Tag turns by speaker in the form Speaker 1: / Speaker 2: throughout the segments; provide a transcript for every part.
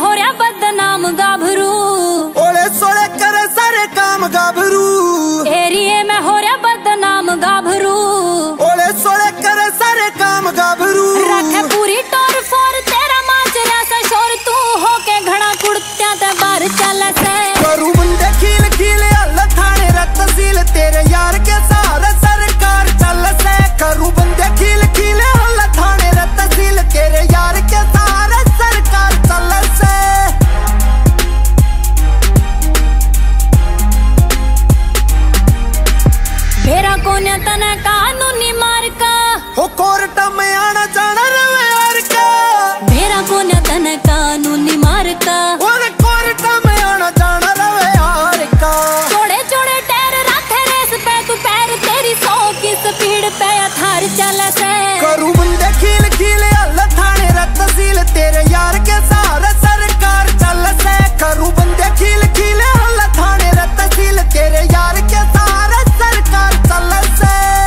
Speaker 1: हो रहा बदनाम गाभरू,
Speaker 2: ओले सोले करे सारे काम गाभरू।
Speaker 1: एरिए में हो रहा बदनाम गाभरू,
Speaker 2: ओले सोले करे सारे काम गाभरू।
Speaker 1: रखे पूरी टोर फोर तेरा माचरा सा शोर, तू होके घड़ा कुड़त्या ते बाहर चल से।
Speaker 2: करू बंदे खील खील हल्ला थाने रत तहसील, तेरे यार के सहारे सरकार चल से। करू बंदे खील खील हल्ला थाने रत तहसील, तेरे यार के सहारे सरकार चल से।
Speaker 1: मेरा कोन्या तना कानूनी मार का,
Speaker 2: हो कोर्ट में आना जाना रवे यार का।
Speaker 1: मेरा कोन्या तना कानूनी मार का,
Speaker 2: और कोर्ट में आना जाना रवे यार का।
Speaker 1: छोड़े छोड़े टैर रखे रेस पे तू पैर, तेरी 100 की स्पीड पे थार चल से।
Speaker 2: करू बंदे खील खील हल्ला थाने रत तहसील, तेरे यार के सहारे सरकार चल से। करू बंदे खील खील हल्ला थाने रत तहसील, तेरे यार के सहारे सरकार चल से।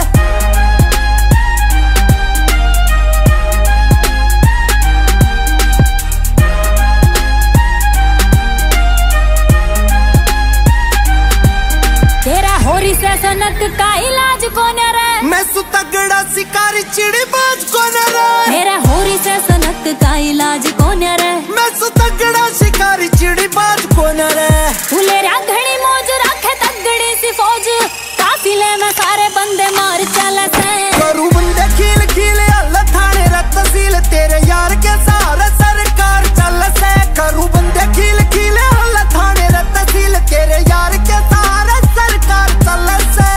Speaker 1: तेरा होरी से सनक का इलाज कौन रे,
Speaker 2: मैं सुतगड़ा शिकारी चिड़ी बाज कौन रे।
Speaker 1: मेरा होरी से सनक का इलाज कौन रे,
Speaker 2: मैं सुतगड़ा शिकारी चिड़ी बाज कौन रे।
Speaker 1: फुलेरा घड़ी मौज रखे तगड़ी सी फौज, काफिले में सारे बंदे मार चल से।
Speaker 2: करू बंदे खील खील हल्ला थाने रत तहसील, तेरे यार के सहारे सरकार चल से। करू बंदे खील खील हल्ला थाने रत तहसील, तेरे यार के सहारे सरकार चल से।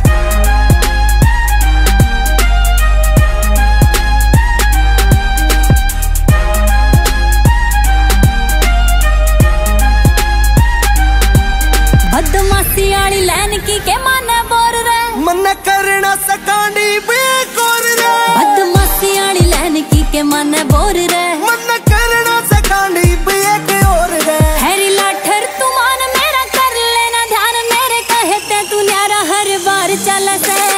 Speaker 1: बदमाशी आली लैन की के माने बोर रे,
Speaker 2: मन करना सकांडी बेकोर रे।
Speaker 1: बदमाशी आली लैन की के माने बोर रे,
Speaker 2: मन करना सकांडी बेकोर रे।
Speaker 1: हैरी लाठर तू मान मेरा कर लेना ध्यान, मेरे कहते तू न्यारा हर बार चल से।